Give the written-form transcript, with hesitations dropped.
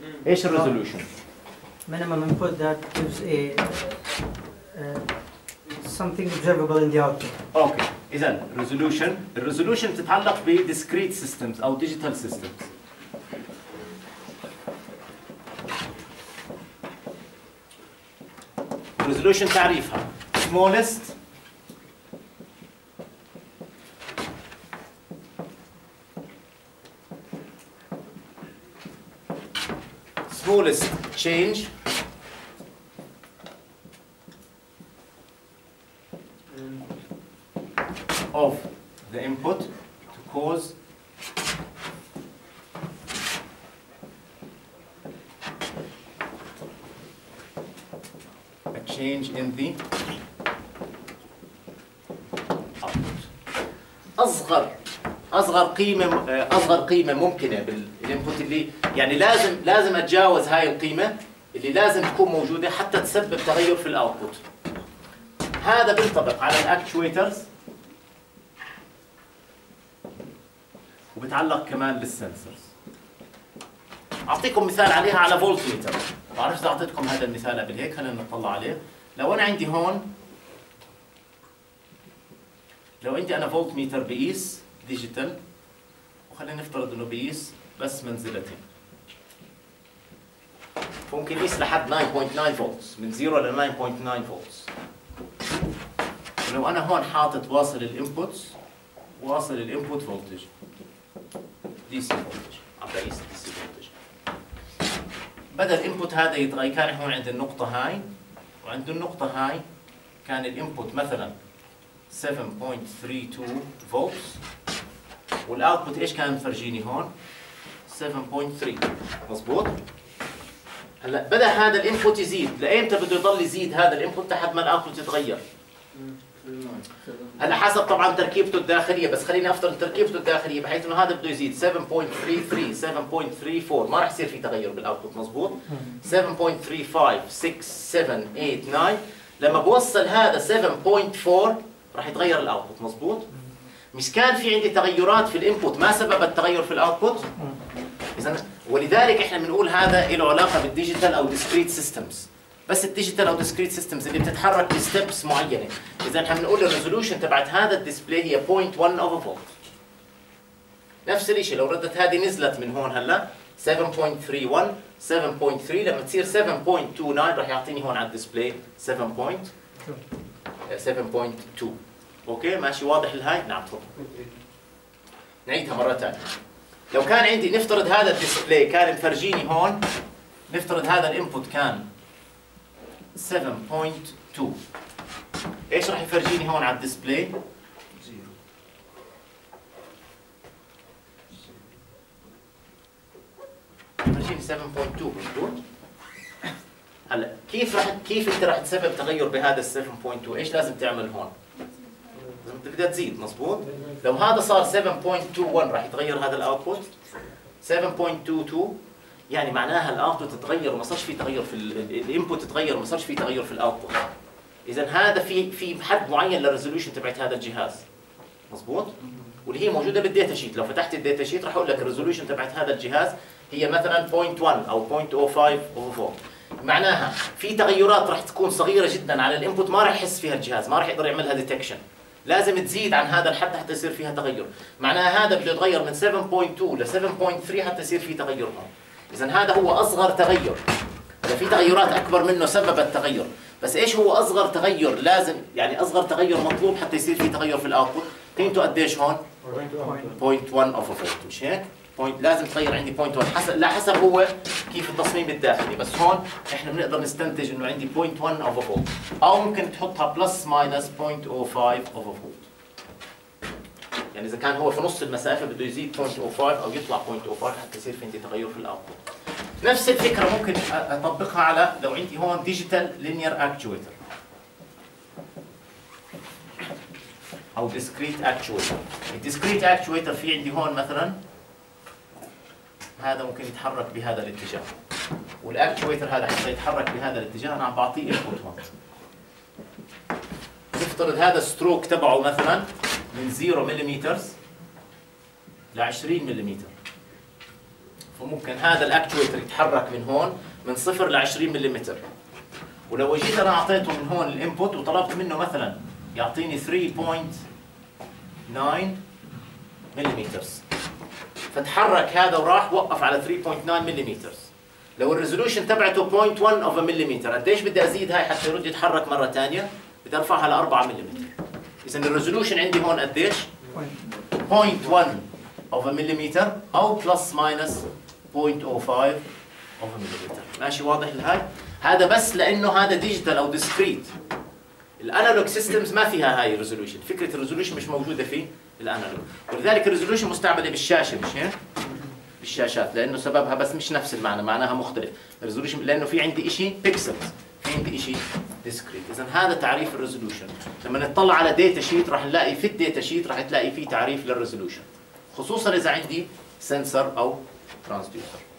ايش الريزولوشن؟ minimum input that gives a something observable in the output. اوكي، اذا الريزولوشن تتعلق ب discrete systems او digital systems. الريزولوشن تعريفها smallest change of the input to cause a change in the output. اصغر قيمه ممكنه بالانبوت اللي يعني لازم اتجاوز هاي القيمه اللي لازم تكون موجوده حتى تسبب تغير في الاوتبوت. هذا بينطبق على الاكتويترز وبتعلق كمان بالسنسورز. اعطيكم مثال عليها على فولت ميتر، ما بعرف اذا اعطيتكم هذا المثال قبل هيك، خلينا نطلع عليه. لو انا عندي هون انا فولت ميتر بقيس ديجيتال، وخلينا نفترض انه بقيس بس منزلتين، ممكن يقيس لحد 9.9 فولتس، من 0 ل 9.9 فولتس. ولو انا هون حاطط واصل الانبوت فولتج دي سي فولتج، عم بقيس دي سي فولتج، بدا الانبوت هذا يتغير. كان هون عند النقطه هاي وعند النقطه هاي كان الانبوت مثلا 7.32 فولتس، والاوتبوت ايش كان مفرجيني هون؟ 7.3. مضبوط؟ هلا بدا هذا الانبوت يزيد، لايمتى بده يضل يزيد هذا الانبوت لحد ما الاوتبوت يتغير؟ هلا حسب طبعا تركيبته الداخليه، بس خليني افترض تركيبته الداخليه بحيث انه هذا بده يزيد 7.33 7.34، ما راح يصير في تغير بالاوتبوت. مضبوط؟ 7.35 6 7 8 9، لما بوصل هذا 7.4 راح يتغير الاوتبوت. مضبوط؟ مش كان في عندي تغيرات في الانبوت ما سببت تغير في الاوتبوت؟ اذا ولذلك احنا بنقول هذا له علاقه بالديجيتال او ديسكريت سيستمز. بس الديجيتال او ديسكريت سيستمز اللي بتتحرك بستبس معينه. اذا احنا بنقول الريزولوشن تبعت هذا الديسبلاي هي 0.1 اوفر فولت. نفس الشيء لو ردت هذه نزلت من هون هلا 7.31 7.3، لما تصير 7.29 راح يعطيني هون على الديسبلاي 7.2. اوكي ماشي واضح الهاي؟ نعم تفضل. نعيدها مره ثانيه. لو كان عندي نفترض هذا الديسبلاي كان مفرجيني هون، نفترض هذا الانبوت كان 7.2، ايش راح يفرجيني هون على الديسبلاي؟ يفرجيني 7.2. مضبوط؟ هلا كيف انت راح تسبب تغير بهذا ال 7.2؟ ايش لازم تعمل هون؟ بدها تزيد. مضبوط؟ لو هذا صار 7.21 راح يتغير هذا الاوتبوت 7.22، يعني معناها الاوتبوت تتغير وما صارش في تغير في الانبوت، تتغير وما صارش في تغير في الاوتبوت. اذا هذا في حد معين للريزولوشن تبعت هذا الجهاز. مضبوط؟ واللي هي موجوده بالداتا شيت. لو فتحت الداتا شيت راح اقول لك الريزولوشن تبعت هذا الجهاز هي مثلا 0.1 او 0.05 اوفر 4. معناها في تغيرات راح تكون صغيره جدا على الانبوت ما راح يحس فيها الجهاز، ما راح يقدر يعملها ديتكشن. لازم تزيد عن هذا الحد حتى يصير فيها تغير. معناها هذا بده يتغير من 7.2 ل 7.3 حتى يصير في تغير هون. اذا هذا هو اصغر تغير. اذا في تغيرات اكبر منه سببت تغير، بس ايش هو اصغر تغير لازم، يعني اصغر تغير مطلوب حتى يصير في تغير في الاوتبوت؟ قيمته قديش هون؟ 0.1 اوفر 4. مش هيك؟ لازم تغير عندي 0.1 لا حسب هو كيف التصميم الداخلي، بس هون احنا بنقدر نستنتج انه عندي 0.1 اوفر 4، او ممكن تحطها بلس ماينس 0.05 اوفر 4. يعني اذا كان هو في نص المسافه بده يزيد 0.05 او يطلع 0.05 حتى يصير في عندي تغير في الاوتبوت. نفس الفكره ممكن اطبقها على لو عندي هون ديجيتال لينير اكتويتر او ديسكريت اكتويتر. الديسكريت اكتويتر في عندي هون مثلا هذا ممكن يتحرك بهذا الاتجاه، والاكتويتر هذا حتى يتحرك بهذا الاتجاه انا عم بعطيه انبوت هون. نفترض هذا الستروك تبعه مثلا من 0 ملم ل 20 ملم، فممكن هذا الاكتويتر يتحرك من هون من 0 ل 20 ملم. ولو جيت انا اعطيته من هون الانبوت وطلبت منه مثلا يعطيني 3.9 ملم، فتحرك هذا وراح وقف على 3.9 ملم. لو الريزولوشن تبعته 0.1 اوف ملم، قديش بدي ازيد هاي حتى يرد يتحرك مره ثانيه؟ بدي ارفعها ل 4 ملم. اذا الريزولوشن عندي هون قديش؟ 0.1 اوف ملم او بلس ماينس 0.05 اوف ملم. ماشي واضح الهاي؟ هذا بس لانه هذا ديجيتال او ديسكريت. الانالوج سيستمز ما فيها هاي الريزولوشن، فكره الريزولوشن مش موجوده في الانالوج، ولذلك الريزولوشن مستعمله بالشاشه مش هيك؟ بالشاشات، لانه سببها بس مش نفس المعنى، معناها مختلف. الريزولوشن لانه في عندي شيء بيكسلز، في عندي شيء ديسكريت. اذا هذا تعريف الريزولوشن. لما نطلع على داتا شيت راح نلاقي في الداتا شيت راح تلاقي فيه تعريف للريزولوشن، خصوصا اذا عندي سنسر او ترانسديوسر.